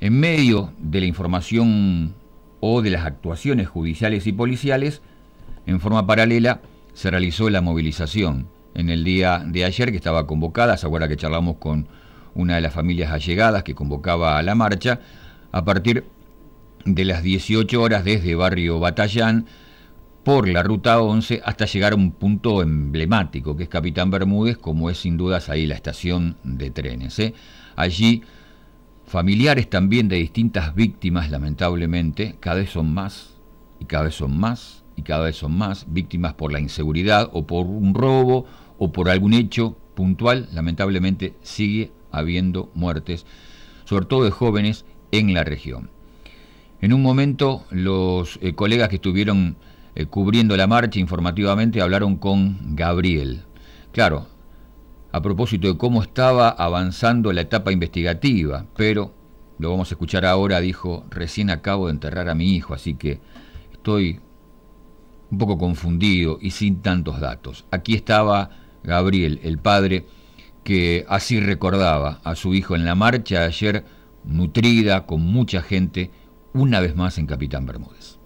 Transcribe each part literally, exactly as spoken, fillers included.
En medio de la información o de las actuaciones judiciales y policiales, en forma paralela se realizó la movilización en el día de ayer, que estaba convocada. ¿Se acuerda que charlamos con una de las familias allegadas que convocaba a la marcha a partir de las dieciocho horas desde Barrio Batallán por la Ruta once hasta llegar a un punto emblemático que es Capitán Bermúdez, como es sin dudas ahí la estación de trenes, ¿eh? Allí familiares también de distintas víctimas, lamentablemente, cada vez son más y cada vez son más y cada vez son más víctimas por la inseguridad o por un robo o por algún hecho puntual. Lamentablemente sigue habiendo muertes, sobre todo de jóvenes en la región. En un momento los eh, colegas que estuvieron eh, cubriendo la marcha informativamente hablaron con Gabriel. Claro, a propósito de cómo estaba avanzando la etapa investigativa, pero lo vamos a escuchar ahora. Dijo: recién acabo de enterrar a mi hijo, así que estoy un poco confundido y sin tantos datos. Aquí estaba Gabriel, el padre, que así recordaba a su hijo en la marcha ayer, nutrida, con mucha gente, una vez más en Capitán Bermúdez.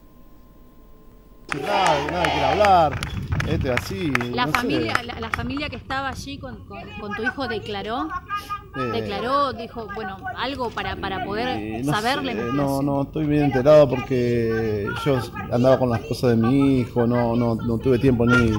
Nadie, nadie quiere hablar, este así. La no familia, sé. la, la familia que estaba allí con, con, con tu hijo declaró, Eh, declaró, dijo, bueno, algo para, para poder eh, no saber sé, la no, investigación. no estoy bien enterado porque yo andaba con las cosas de mi hijo, no, no, no tuve tiempo ni,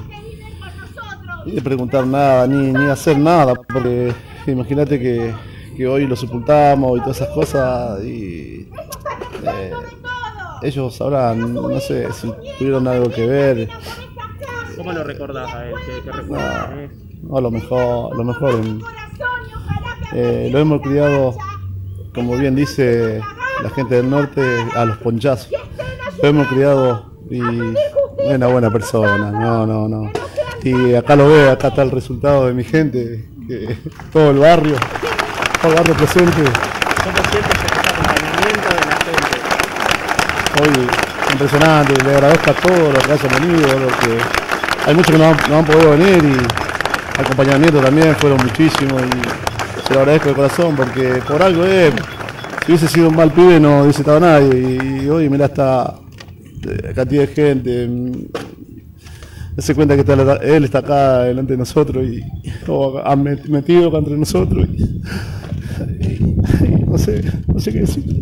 ni de preguntar nada, ni, ni hacer nada, porque imagínate que, que hoy lo sepultamos y todas esas cosas y eh, ellos sabrán, no sé si tuvieron algo que ver. ¿Cómo lo recordás a él? ¿Qué, qué recuerdas? No, no, a lo mejor, a lo mejor eh, lo hemos criado, como bien dice la gente del norte, a los ponchazos. Lo hemos criado y es una buena persona, no, no, no. Y acá lo veo, acá está el resultado de mi gente, que todo el barrio, todo el barrio presente. ¿Cómo sientes ese acompañamiento de la gente? Hoy impresionante, le agradezco a todos los que hayan venido, los que hay muchos que no han, no han podido venir y el acompañamiento también fueron muchísimos y se lo agradezco de corazón porque por algo es, si hubiese sido un mal pibe no hubiese estado nadie y hoy mirá esta cantidad de gente, se cuenta que está, él está acá delante de nosotros y oh, ha metido acá entre nosotros y, y, y no sé, no sé qué decir.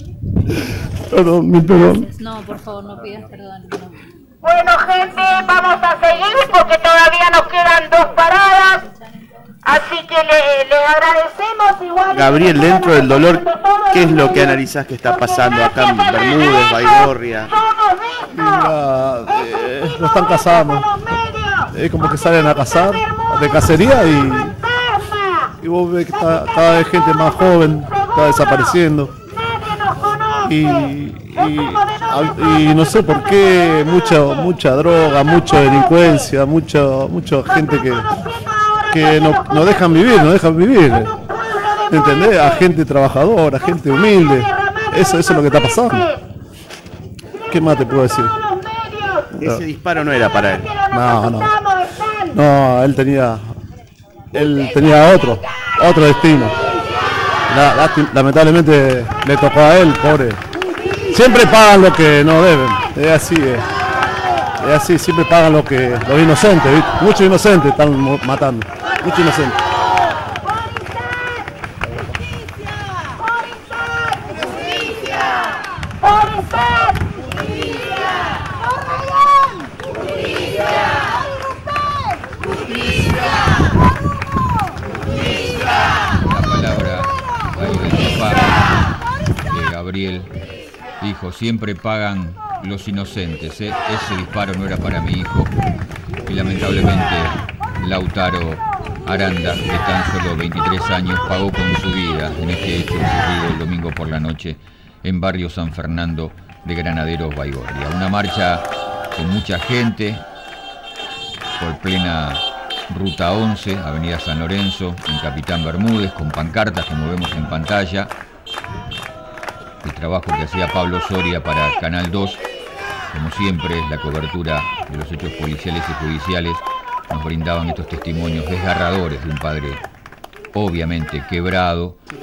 Perdón, mil perdón. No, por favor, no pidas perdón. No. Bueno, gente, vamos a seguir porque todavía nos quedan dos paradas. Así que le, le agradecemos igual. Gabriel, dentro del dolor, ¿qué es lo que analizás que está pasando acá en Bermúdez, Baigorria? Mira, eh, lo están cazando. Es como que salen a cazar, de cacería y, y vos ves que está, cada vez gente más joven está desapareciendo. Y, y, y no sé por qué mucha mucha droga, mucha delincuencia, mucha mucha gente que, que no, no dejan vivir, no dejan vivir. ¿Entendés? A gente trabajadora, a gente humilde. Eso, eso es lo que está pasando. ¿Qué más te puedo decir? Ese disparo no era para él. No, no. No, él tenía él tenía otro, otro destino. La, la, lamentablemente le tocó a él, pobre. Siempre pagan lo que no deben, es así, es, es así, siempre pagan lo que los inocentes, ¿viste? Muchos inocentes están matando, muchos inocentes. Gabriel dijo: siempre pagan los inocentes, ¿eh? Ese disparo no era para mi hijo. Y lamentablemente Lautaro Aranda, de tan solo veintitrés años, pagó con su vida en este hecho ocurrido el domingo por la noche en Barrio San Fernando de Granaderos, Baigorria. Una marcha con mucha gente por plena Ruta once, Avenida San Lorenzo, en Capitán Bermúdez, con pancartas como vemos en pantalla. El trabajo que hacía Pablo Soria para Canal dos, como siempre, la cobertura de los hechos policiales y judiciales, nos brindaban estos testimonios desgarradores de un padre obviamente quebrado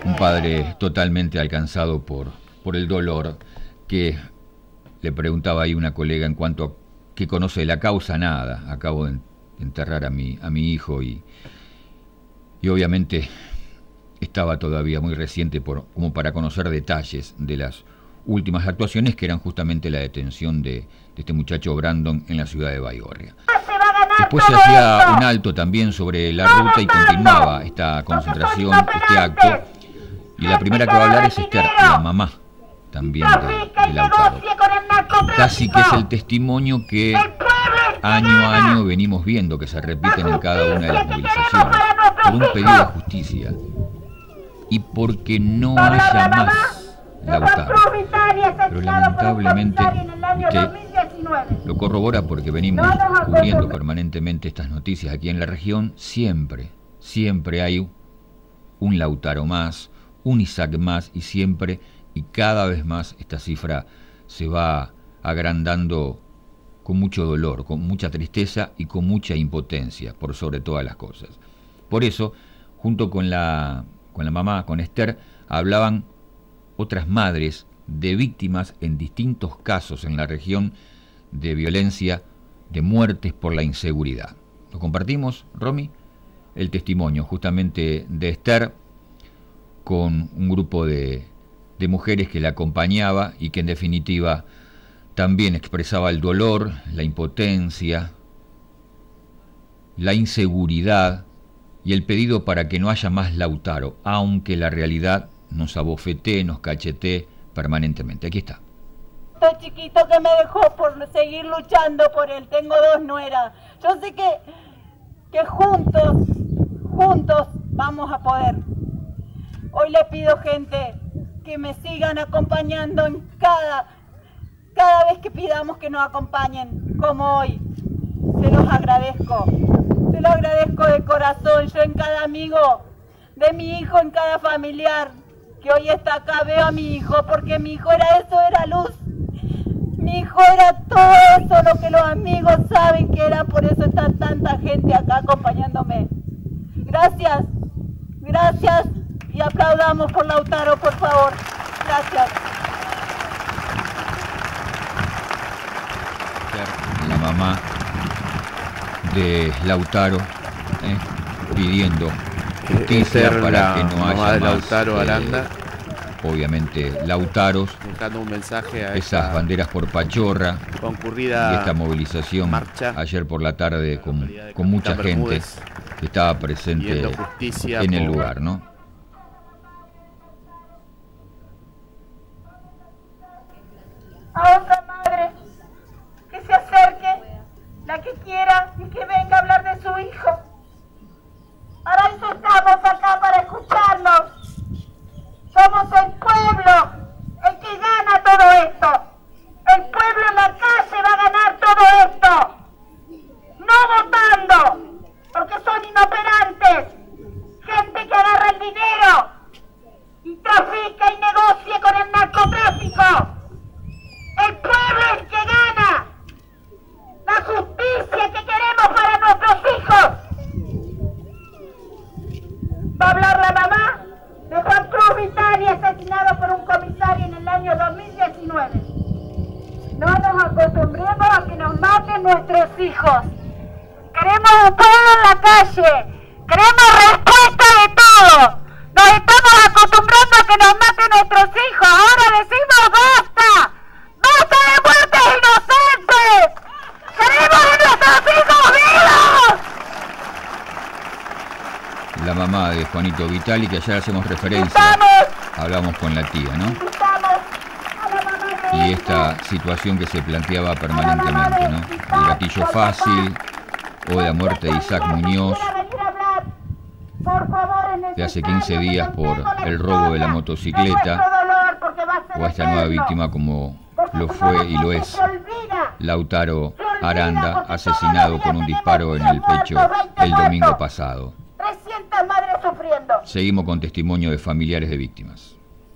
un padre totalmente alcanzado por, por el dolor, que le preguntaba ahí una colega en cuanto a que conoce la causa, nada, acabo de enterrar a mi, a mi hijo y, y obviamente estaba todavía muy reciente por, como para conocer detalles de las últimas actuaciones, que eran justamente la detención de, de este muchacho Brandon en la ciudad de Baigorria. Después se hacía un alto también sobre la ruta y continuaba esta concentración, este acto, y la primera que va a hablar es Esther, la mamá también de, de Lautaro. Casi que es el testimonio que año a año venimos viendo que se repiten en cada una de las movilizaciones, por un pedido de justicia y porque no haya más Lautaro. Pero lamentablemente usted lo corrobora porque venimos cubriendo permanentemente estas noticias aquí en la región. Siempre, siempre hay un Lautaro más, un Isaac más, y siempre y cada vez más esta cifra se va agrandando con mucho dolor, con mucha tristeza y con mucha impotencia, por sobre todas las cosas. Por eso, junto con la, con la mamá, con Esther, hablaban otras madres de víctimas en distintos casos en la región de violencia, de muertes por la inseguridad. ¿Lo compartimos, Romy? El testimonio justamente de Esther con un grupo de, de mujeres que la acompañaba y que en definitiva también expresaba el dolor, la impotencia, la inseguridad y el pedido para que no haya más Lautaro, aunque la realidad nos abofetee, nos cachetee permanentemente. Aquí está. Este chiquito que me dejó por seguir luchando por él, tengo dos nueras. Yo sé que, que juntos, juntos vamos a poder. Hoy le pido, gente, que me sigan acompañando en cada, cada vez que pidamos que nos acompañen, como hoy. Se los agradezco, se los agradezco de corazón. Yo en cada amigo de mi hijo, en cada familiar que hoy está acá, veo a mi hijo, porque mi hijo era eso, era luz. Mi hijo era todo eso, lo que los amigos saben que era, por eso está tanta gente acá acompañándome. Gracias, gracias, y aplaudamos por Lautaro, por favor. Gracias. La mamá de Lautaro eh, pidiendo justicia para que no haya de más, Lautaro eh, Aranda. Obviamente Lautaros, Dejando un mensaje a esas esta banderas por Pachorra concurrida y esta movilización marcha ayer por la tarde con, de con mucha Capitán gente Bermúdez, que estaba presente pidiendo justicia en el por- lugar, ¿no? A otra madre que se acerque, la que quiera, y que venga a hablar de su hijo. Para eso estamos acá, para escucharnos. Somos el pueblo el que gana todo esto. El pueblo en la calle va a ganar todo esto. No votando, porque son inoperantes. Gente que agarra el dinero y trafica y negocia con el narcotráfico. El pueblo es el que gana. La justicia que queremos para nuestros hijos. Va a hablar la mamá de Juan Cruz Vitali, asesinado por un comisario en el año dos mil diecinueve. No nos acostumbremos a que nos maten nuestros hijos. Queremos un pueblo en la calle. Queremos respuesta de todo. Nos estamos acostumbrando a que nos maten nuestros hijos. Ahora decimos basta. ¡Basta de muertes inocentes! ¡Queremos a nuestros hijos vivos! La mamá de Juanito Vitali, que ayer hacemos referencia, Estamos, hablamos con la tía, ¿no? estamos a la mamá de Y Edu, esta situación que se planteaba permanentemente, ¿no? El gatillo fácil o la muerte de Isaac Muñoz por favor, de hace quince días por el robo de la motocicleta, o a esta nueva víctima como lo fue y lo es Lautaro Aranda, asesinado con un disparo en el pecho el domingo pasado. trescientas madres sufriendo. Seguimos con testimonio de familiares de víctimas.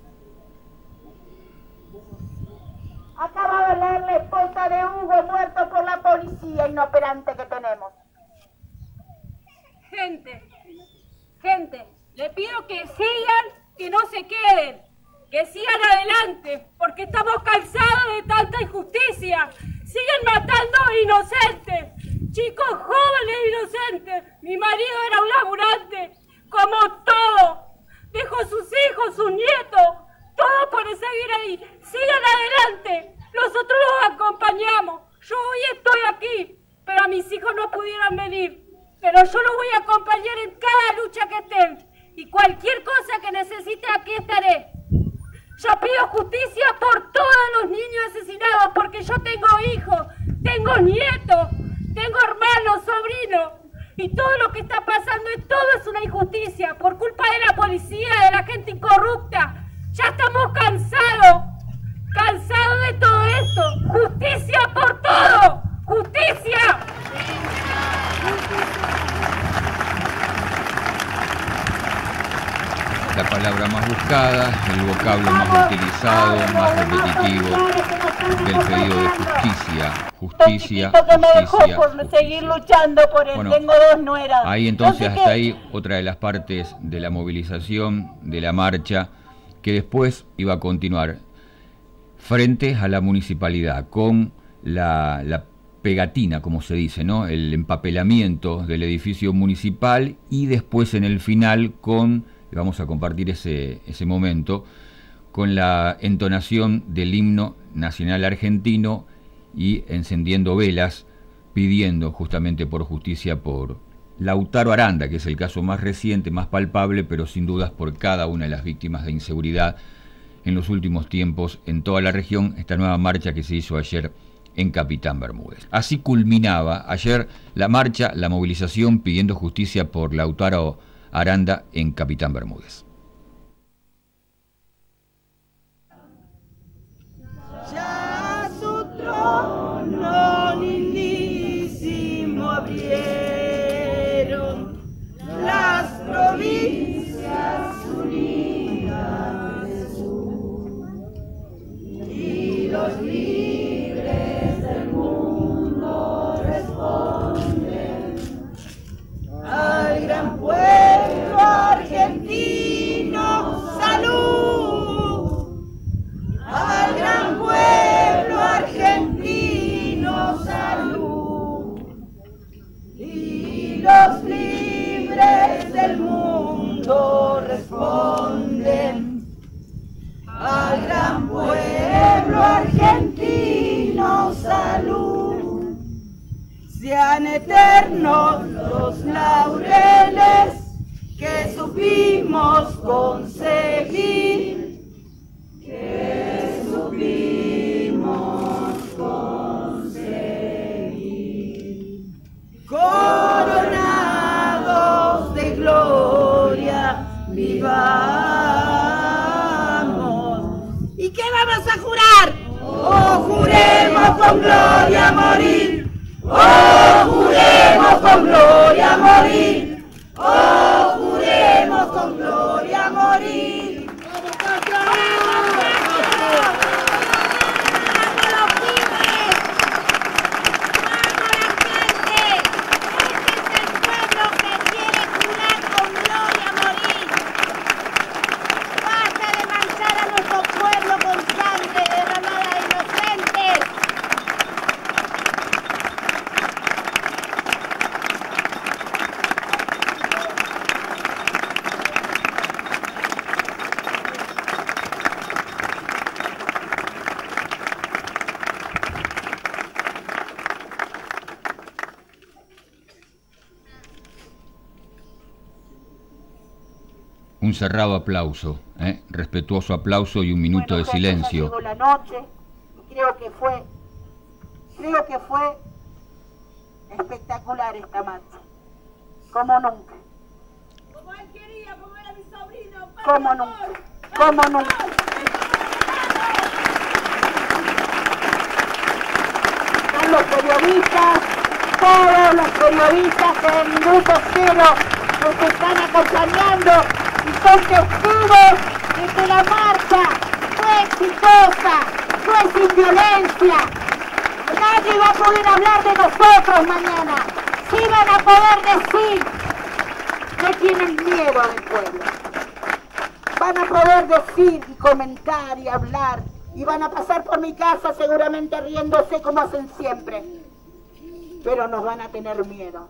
Acaba de hablar la esposa de Hugo, muerto por la policía inoperante que tenemos. Gente, gente, le pido que sigan que no se queden, que sigan adelante, porque estamos cansados de tanta injusticia. Siguen matando a inocentes, chicos jóvenes inocentes. Mi marido era un laburante, como todo. Dejó sus hijos, sus nietos, todo por seguir ahí. Sigan adelante, nosotros los acompañamos. Yo hoy estoy aquí, pero a mis hijos no pudieron venir. Pero yo los voy a acompañar en cada lucha que estén. Y cualquier cosa que necesite, aquí estaré. Yo pido justicia por todos los niños asesinados, porque yo tengo hijos, tengo nietos, tengo hermanos, sobrinos. Y todo lo que está pasando, es todo es una injusticia, por culpa de la policía, de la gente incorrupta. Ya estamos cansados, cansados de todo esto. Justicia por todo, justicia. La palabra más buscada, el vocablo más utilizado, más repetitivo del pedido de justicia, justicia, que me dejó justicia, por justicia. seguir luchando por él. Bueno, tengo dos nueras. Ahí entonces, Entonces, hasta ¿qué? ahí, otra de las partes de la movilización, de la marcha, que después iba a continuar frente a la municipalidad, con la, la pegatina, como se dice, ¿no? El empapelamiento del edificio municipal, y después en el final con, vamos a compartir ese, ese momento, con la entonación del himno nacional argentino y encendiendo velas, pidiendo justamente por justicia por Lautaro Aranda, que es el caso más reciente, más palpable, pero sin dudas por cada una de las víctimas de inseguridad en los últimos tiempos en toda la región, esta nueva marcha que se hizo ayer en Capitán Bermúdez. Así culminaba ayer la marcha, la movilización pidiendo justicia por Lautaro Aranda en Capitán Bermúdez. Ya su trono lindísimo abrieron las provincias unidas del sur, y los libres del mundo responden al gran pueblo argentino. ¡Salud! Al gran pueblo argentino, salud. Y los libres del mundo responden al gran pueblo argentino, salud. Sean eternos los laureles que supimos conseguir, que supimos conseguir. Coronados de gloria, vivamos. ¿Y qué vamos a jurar? Oh, juremos con gloria morir. Oh, juremos con gloria morir. Oh, juremos con gloria morir. Un cerrado aplauso, ¿eh? Respetuoso aplauso y un minuto Bueno, de silencio. llegó la noche y creo que fue, creo que fue espectacular esta marcha, como nunca. Como él quería, como era mi sobrino. Como nunca, como nunca. Son los periodistas, todos los periodistas de Minuto Cero, los que están acompañando y son testigos de que la marcha fue exitosa, fue sin violencia. Nadie va a poder hablar de nosotros mañana. Sí van a poder decir que tienen miedo del pueblo. van a poder decir y comentar y hablar, y van a pasar por mi casa seguramente riéndose como hacen siempre, pero nos van a tener miedo.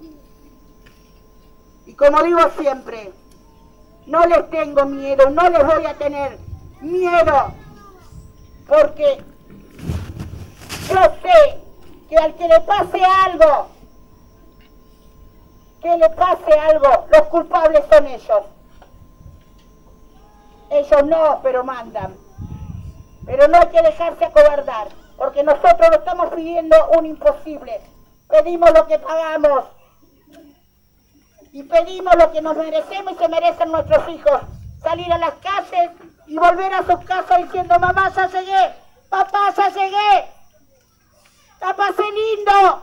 Y como digo siempre, no les tengo miedo, no les voy a tener miedo, porque yo sé que al que le pase algo, que le pase algo, los culpables son ellos. Ellos no, pero mandan. Pero no hay que dejarse acobardar, porque nosotros no estamos pidiendo un imposible. Pedimos lo que pagamos. Y pedimos lo que nos merecemos y se merecen nuestros hijos. Salir a las calles y volver a sus casas diciendo, mamá, ya llegué, papá, ya llegué, la pasé lindo.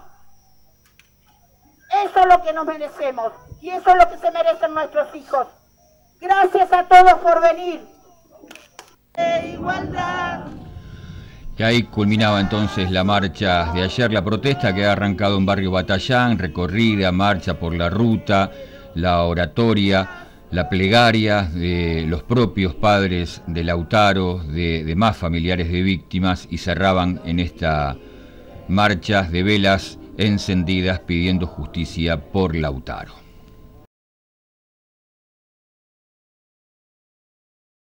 Eso es lo que nos merecemos y eso es lo que se merecen nuestros hijos. Gracias a todos por venir. De igualdad. Y ahí culminaba entonces la marcha de ayer, la protesta que ha arrancado en Barrio Batallán, recorrida, marcha por la ruta, la oratoria, la plegaria de los propios padres de Lautaro, de, de más familiares de víctimas, y cerraban en esta marcha de velas encendidas pidiendo justicia por Lautaro.